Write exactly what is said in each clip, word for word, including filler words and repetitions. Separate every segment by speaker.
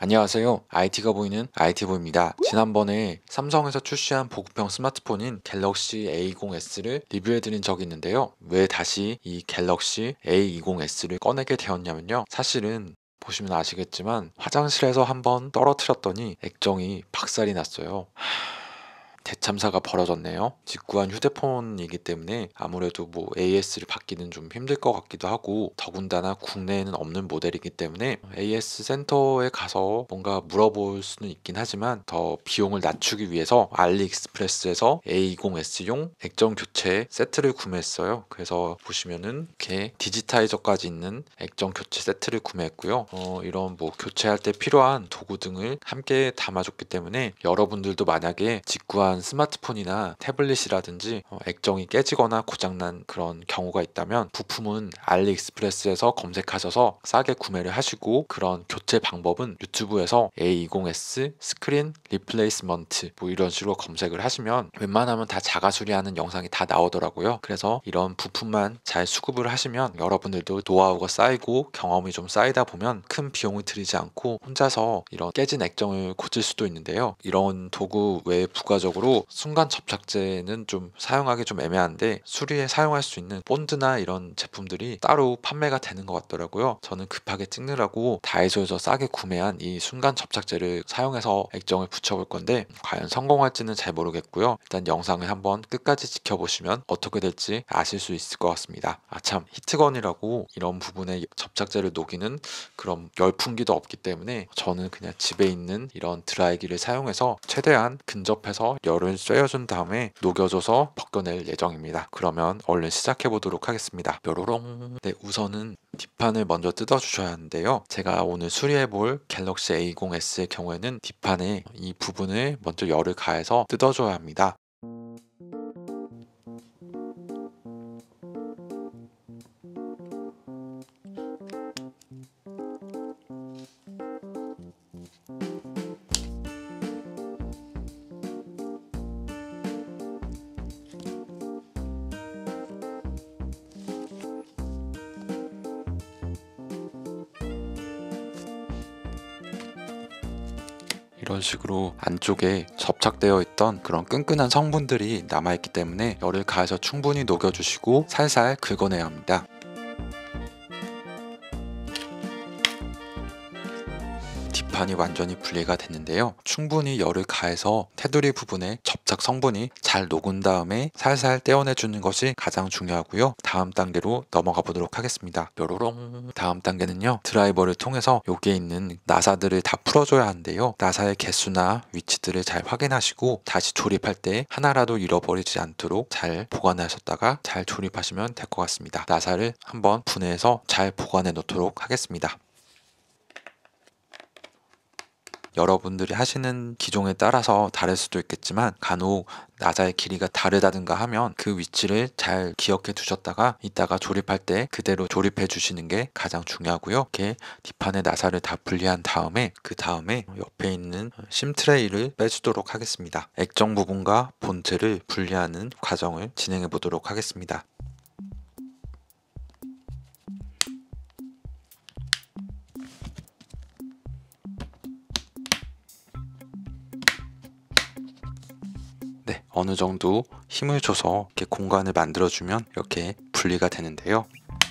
Speaker 1: 안녕하세요. 아이티가 보이는 아이티보입니다. 지난번에 삼성에서 출시한 보급형 스마트폰인 갤럭시 에이 이십 에스를 리뷰해드린 적이 있는데요. 왜 다시 이 갤럭시 에이 이십 에스를 꺼내게 되었냐면요. 사실은 보시면 아시겠지만 화장실에서 한번 떨어뜨렸더니 액정이 박살이 났어요. 대참사가 벌어졌네요. 직구한 휴대폰이기 때문에 아무래도 뭐 에이에스를 받기는 좀 힘들 것 같기도 하고, 더군다나 국내에는 없는 모델이기 때문에 에이에스 센터에 가서 뭔가 물어볼 수는 있긴 하지만 더 비용을 낮추기 위해서 알리익스프레스에서 에이 이십 에스용 액정 교체 세트를 구매했어요. 그래서 보시면은 이렇게 디지타이저까지 있는 액정 교체 세트를 구매했고요. 어, 이런 뭐 교체할 때 필요한 도구 등을 함께 담아줬기 때문에 여러분들도 만약에 직구한 스마트폰이나 태블릿이라든지 어, 액정이 깨지거나 고장난 그런 경우가 있다면 부품은 알리익스프레스에서 검색하셔서 싸게 구매를 하시고, 그런 교체 방법은 유튜브에서 에이 이십 에스 스크린 리플레이스먼트 뭐 이런 식으로 검색을 하시면 웬만하면 다 자가 수리하는 영상이 다 나오더라고요. 그래서 이런 부품만 잘 수급을 하시면 여러분들도 노하우가 쌓이고 경험이 좀 쌓이다 보면 큰 비용을 들이지 않고 혼자서 이런 깨진 액정을 고칠 수도 있는데요. 이런 도구 외에 부가적으로 순간 접착제는 좀 사용하기 좀 애매한데 수리에 사용할 수 있는 본드나 이런 제품들이 따로 판매가 되는 것 같더라고요. 저는 급하게 찍느라고 다이소에서 싸게 구매한 이 순간 접착제를 사용해서 액정을 붙여볼 건데 과연 성공할지는 잘 모르겠고요. 일단 영상을 한번 끝까지 지켜보시면 어떻게 될지 아실 수 있을 것 같습니다. 아참, 히트건이라고 이런 부분에 접착제를 녹이는 그런 열풍기도 없기 때문에 저는 그냥 집에 있는 이런 드라이기를 사용해서 최대한 근접해서 열을 쐬어준 다음에 녹여줘서 벗겨낼 예정입니다. 그러면 얼른 시작해 보도록 하겠습니다. 뾰로롱. 네, 우선은 뒷판을 먼저 뜯어 주셔야 하는데요. 제가 오늘 수리해 볼 갤럭시 에이 이십 에스의 경우에는 뒷판에 이 부분을 먼저 열을 가해서 뜯어 줘야 합니다. 이런 식으로 안쪽에 접착되어 있던 그런 끈끈한 성분들이 남아있기 때문에 열을 가해서 충분히 녹여주시고 살살 긁어내야 합니다. 뒷판이 완전히 분리가 됐는데요. 충분히 열을 가해서 테두리 부분에 접착 성분이 잘 녹은 다음에 살살 떼어내주는 것이 가장 중요하고요. 다음 단계로 넘어가 보도록 하겠습니다. 뾰로롱. 다음 단계는요, 드라이버를 통해서 여기에 있는 나사들을 다 풀어줘야 하는데요. 나사의 개수나 위치들을 잘 확인하시고 다시 조립할 때 하나라도 잃어버리지 않도록 잘 보관하셨다가 잘 조립하시면 될 것 같습니다. 나사를 한번 분해해서 잘 보관해 놓도록 하겠습니다. 여러분들이 하시는 기종에 따라서 다를 수도 있겠지만 간혹 나사의 길이가 다르다든가 하면 그 위치를 잘 기억해 두셨다가 이따가 조립할 때 그대로 조립해 주시는 게 가장 중요하고요. 이렇게 뒷판의 나사를 다 분리한 다음에 그 다음에 옆에 있는 심 트레이를 빼주도록 하겠습니다. 액정 부분과 본체를 분리하는 과정을 진행해 보도록 하겠습니다. 네, 어느 정도 힘을 줘서 이렇게 공간을 만들어주면 이렇게 분리가 되는데요.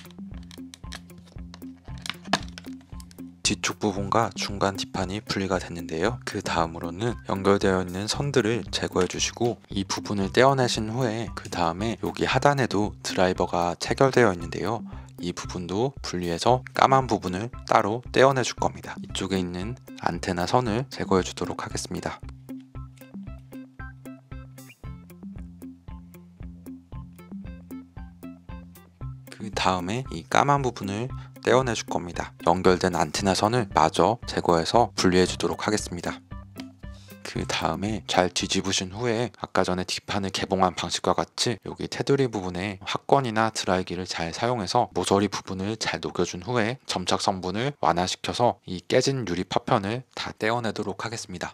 Speaker 1: 뒤쪽 부분과 중간 뒷판이 분리가 됐는데요. 그 다음으로는 연결되어 있는 선들을 제거해 주시고 이 부분을 떼어내신 후에 그 다음에 여기 하단에도 드라이버가 체결되어 있는데요. 이 부분도 분리해서 까만 부분을 따로 떼어내 줄 겁니다. 이쪽에 있는 안테나 선을 제거해 주도록 하겠습니다. 그 다음에 이 까만 부분을 떼어내 줄 겁니다. 연결된 안테나 선을 마저 제거해서 분리해 주도록 하겠습니다. 그 다음에 잘 뒤집으신 후에 아까 전에 뒷판을 개봉한 방식과 같이 여기 테두리 부분에 확건이나 드라이기를 잘 사용해서 모서리 부분을 잘 녹여준 후에 점착 성분을 완화시켜서 이 깨진 유리 파편을 다 떼어내도록 하겠습니다.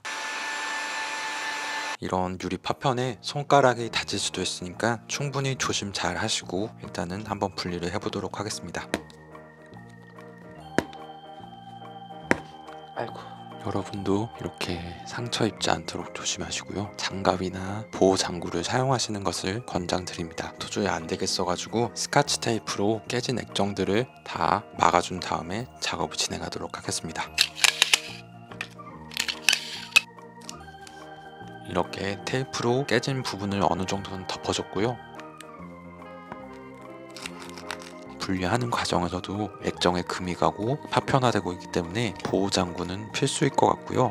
Speaker 1: 이런 유리 파편에 손가락이 다칠 수도 있으니까 충분히 조심 잘 하시고 일단은 한번 분리를 해보도록 하겠습니다. 아이고, 여러분도 이렇게 상처 입지 않도록 조심하시고요. 장갑이나 보호 장구를 사용하시는 것을 권장드립니다. 도저히 안 되겠어 가지고 스카치 테이프로 깨진 액정들을 다 막아준 다음에 작업을 진행하도록 하겠습니다. 이렇게 테이프로 깨진 부분을 어느 정도는 덮어줬고요. 분리하는 과정에서도 액정에 금이 가고 파편화되고 있기 때문에 보호 장구는 필수일 것 같고요.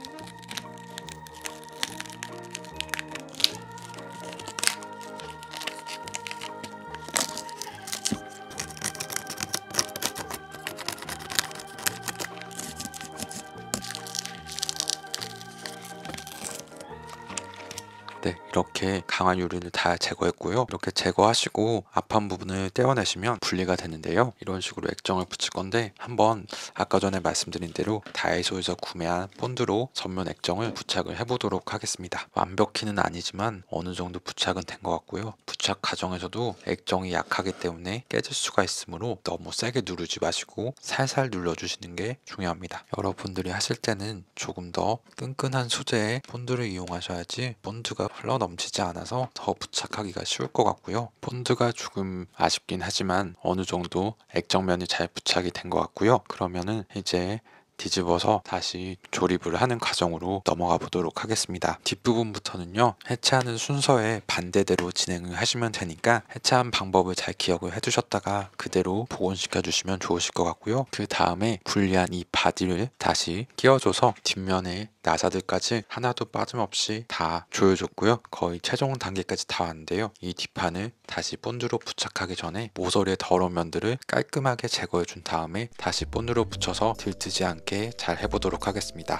Speaker 1: 네, 이렇게 강한 유리를 다 제거했고요. 이렇게 제거하시고 앞판 부분을 떼어내시면 분리가 되는데요. 이런 식으로 액정을 붙일 건데 한번 아까 전에 말씀드린 대로 다이소에서 구매한 본드로 전면 액정을 부착을 해보도록 하겠습니다. 완벽히는 아니지만 어느 정도 부착은 된 것 같고요. 부착 과정에서도 액정이 약하기 때문에 깨질 수가 있으므로 너무 세게 누르지 마시고 살살 눌러주시는 게 중요합니다. 여러분들이 하실 때는 조금 더 끈끈한 소재의 본드를 이용하셔야지 본드가 흘러 넘치지 않아서 더 부착하기가 쉬울 것 같고요. 본드가 조금 아쉽긴 하지만 어느 정도 액정면이 잘 부착이 된 것 같고요. 그러면은 이제 뒤집어서 다시 조립을 하는 과정으로 넘어가 보도록 하겠습니다. 뒷부분부터는요, 해체하는 순서에 반대대로 진행을 하시면 되니까 해체한 방법을 잘 기억을 해두셨다가 그대로 복원시켜 주시면 좋으실 것 같고요. 그 다음에 분리한 이 바디를 다시 끼워줘서 뒷면에 나사들까지 하나도 빠짐없이 다 조여줬고요. 거의 최종 단계까지 다 왔는데요. 이 뒷판을 다시 본드로 부착하기 전에 모서리의 더러운 면들을 깔끔하게 제거해 준 다음에 다시 본드로 붙여서 들뜨지 않게 잘 해보도록 하겠습니다.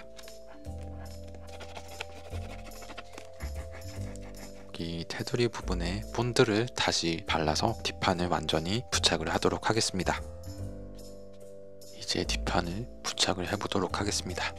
Speaker 1: 이 테두리 부분에 본드를 다시 발라서 뒷판을 완전히 부착을 하도록 하겠습니다. 이제 뒷판을 부착을 해보도록 하겠습니다.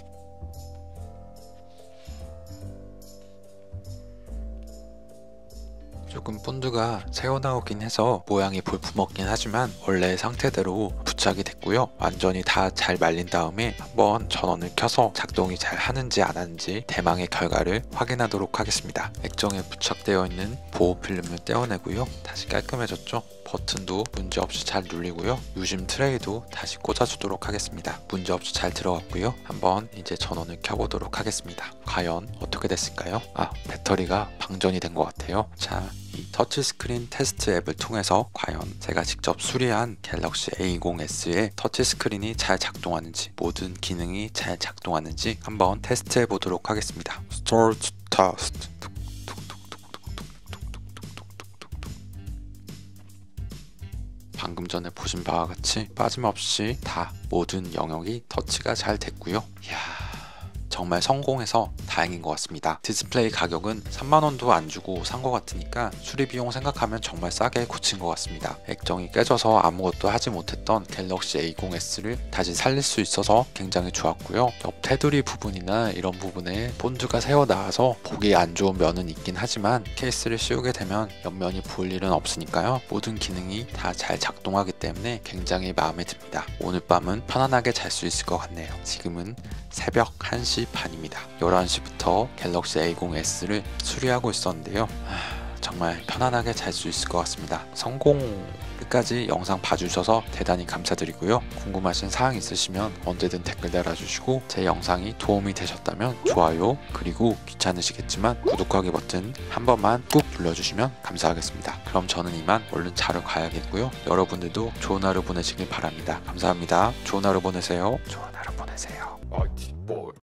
Speaker 1: 조금 본드가 새어나오긴 해서 모양이 볼품없긴 하지만 원래 상태대로 부착이 됐고요. 완전히 다 잘 말린 다음에 한번 전원을 켜서 작동이 잘 하는지 안 하는지 대망의 결과를 확인하도록 하겠습니다. 액정에 부착되어 있는 보호 필름을 떼어내고요. 다시 깔끔해졌죠? 버튼도 문제없이 잘 눌리고요. 유심 트레이도 다시 꽂아주도록 하겠습니다. 문제없이 잘 들어갔고요. 한번 이제 전원을 켜보도록 하겠습니다. 과연 어떻게 됐을까요? 아, 배터리가 방전이 된 것 같아요. 자, 이 터치스크린 테스트 앱을 통해서 과연 제가 직접 수리한 갤럭시 에이 이십 에스의 터치스크린이 잘 작동하는지, 모든 기능이 잘 작동하는지 한번 테스트해 보도록 하겠습니다. Start Test. 방금 전에 보신 바와 같이 빠짐없이 다 모든 영역이 터치가 잘 됐고요. 이야, 정말 성공해서 다행인 것 같습니다. 디스플레이 가격은 삼만 원도 안 주고 산 것 같으니까 수리 비용 생각하면 정말 싸게 고친 것 같습니다. 액정이 깨져서 아무것도 하지 못했던 갤럭시 에이 이십 에스를 다시 살릴 수 있어서 굉장히 좋았고요. 옆 테두리 부분이나 이런 부분에 본드가 새어 나와서 보기 안 좋은 면은 있긴 하지만 케이스를 씌우게 되면 옆면이 보일 일은 없으니까요. 모든 기능이 다 잘 작동하기 때문에 굉장히 마음에 듭니다. 오늘 밤은 편안하게 잘 수 있을 것 같네요. 지금은 새벽 한 시 반입니다. 열한 시부터 갤럭시 에이 이십 에스를 수리하고 있었는데요. 하, 정말 편안하게 잘 수 있을 것 같습니다. 성공! 끝까지 영상 봐주셔서 대단히 감사드리고요. 궁금하신 사항 있으시면 언제든 댓글 달아주시고 제 영상이 도움이 되셨다면 좋아요, 그리고 귀찮으시겠지만 구독하기 버튼 한 번만 꾹 눌러주시면 감사하겠습니다. 그럼 저는 이만 얼른 자러 가야겠고요. 여러분들도 좋은 하루 보내시길 바랍니다. 감사합니다. 좋은 하루 보내세요. 좋은 하루 보내세요.